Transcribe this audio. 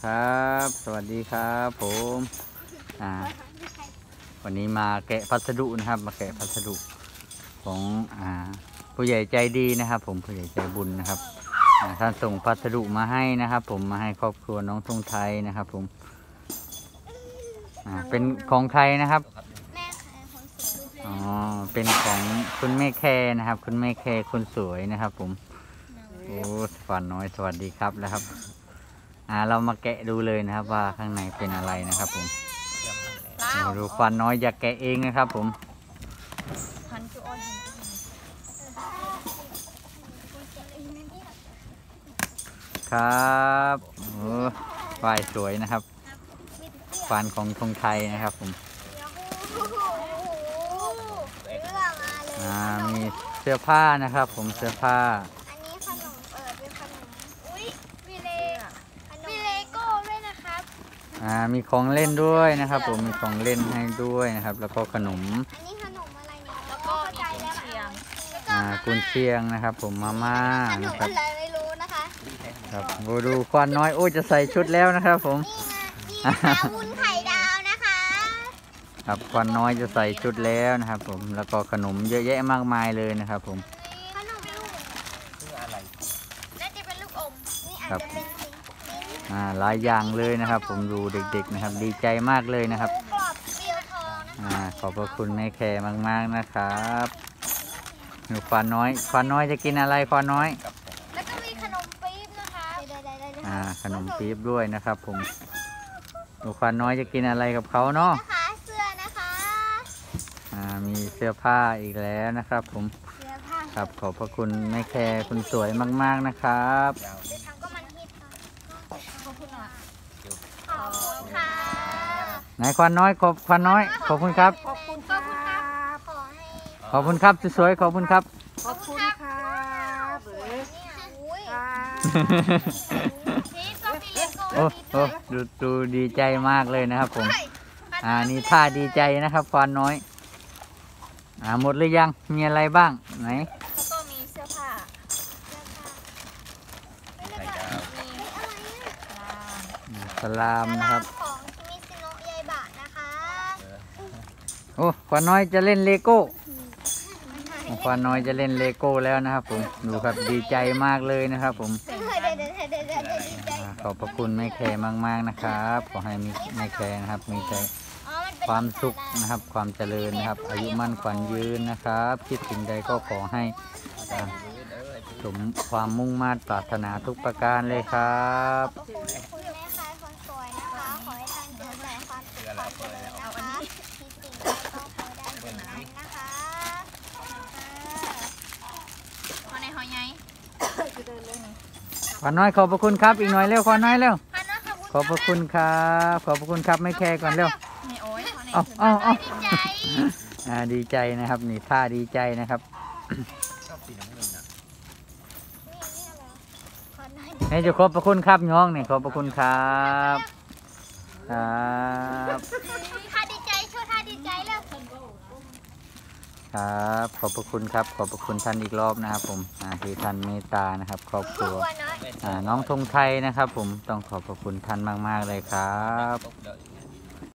ครับสวัสดีครับผมวันนี้มาแกะพัสดุนะครับมาแกะพัสดุของผู้ใหญ่ใจดีนะครับผมผู้ใหญ่ใจบุญนะครับท่านส่งพัสดุมาให้นะครับผมมาให้ครอบครัวน้องธงไทยนะครับผมเป็นของใครนะครับแม่ค่ะคนสวยอ๋อเป็นของคุณแม่แคร์นะครับคุณแม่แคร์คนสวยนะครับผมโอ้ฝันน้อยสวัสดีครับแล้วครับเรามาแกะดูเลยนะครับว่าข้างในเป็นอะไรนะครับผมดูฟันน้อยอยากแกะเองนะครับผมครับโอ้ฝ่ายสวยนะครับฟันของธงไทยนะครับผมมีเสื้อผ้านะครับผมเสื้อผ้าอันนี้ขนมเป็นขนมอุ้ยมีเลโก้ด้วยนะครับมีของเล่นด้วยนะครับผมมีของเล่นให้ด้วยนะครับแล้วก็ขนมอันนี้ขนมอะไรเนี่ยแล้วก็กุนเชียงกุนเชียงนะครับผมมาม่านะครับอะไรไม่รู้นะคะครับดูควันน้อยโอ้จะใส่ชุดแล้วนะครับผมนี่วุ้นไข่ดาวนะคะครับควันน้อยจะใส่ชุดแล้วนะครับผมแล้วก็ขนมเยอะแยะมากมายเลยนะครับผมขนมลูกคืออะไรน่าจะเป็นลูกอมนี่อาจจะเป็นหลายอย่างเลยนะครับผมดูเด็กๆนะครับดีใจมากเลยนะครับกรอบเปรี้ยวทองนะคะขอบพระคุณแม่แคร์มากๆนะครับหนูควานน้อยจะกินอะไรควานน้อยแล้วก็มีขนมปี๊บนะคะขนมปี๊บด้วยนะครับผมหนูควานน้อยจะกินอะไรกับเขาเนาะเสื้อนะคะมีเสื้อผ้าอีกแล้วนะครับผมครับขอบพระคุณแม่แคร์คุณสวยมากๆนะครับไหนควานน้อยควานน้อยขอบคุณครับขอบคุณครับขอบคุณครับสวยๆขอบคุณครับขอบคุณครับโอ้ดูดีใจมากเลยนะครับผมนี่ท่าดีใจนะครับควานน้อยหมดหรือยังมีอะไรบ้างไหนแล้วก็มีเสื้อผ้าสลามนะครับของมิสโนะยายบะนะคะโอ้ควานน้อยจะเล่นเลโก้ควานน้อยจะเล่นเลโก้แล้วนะครับผมดูครับดีใจมากเลยนะครับผมขอบพระคุณแม่แคร์มากๆนะครับขอให้มีแม่แคร์นะครับมีใจความสุขนะครับความเจริญนะครับอายุมั่นขวัญยืนนะครับคิดสิ่งใดก็ขอให้สมความมุ่งมั่นปรารถนาทุกประการเลยครับคุณแม่ค่ะคนสวยนะคะขอให้ท่านเจริญแต่ความสุขความเจริญนะคะคิดสิ่งใดก็ขอได้สิ่งนั้นนะคะขอในหอยใหญ่ควานน้อยขอบพระคุณครับอีกหน่อยเร็วควานน้อยเร็วขอบพระคุณครับขอบพระคุณครับไม่แคร์ก่อนเร็วดีใจนะครับนี่ท่าดีใจนะครับให้จะขอบพระคุณครับน้องนี่ขอบพระคุณครับครับท่าดีใจช่วยท่าดีใจแล้วครับขอบพระคุณครับขอบพระคุณท่านอีกรอบนะครับผมที่ท่านเมตตานะครับครอบครัวน้องธงไทยนะครับผมต้องขอบพระคุณท่านมากๆเลยครับ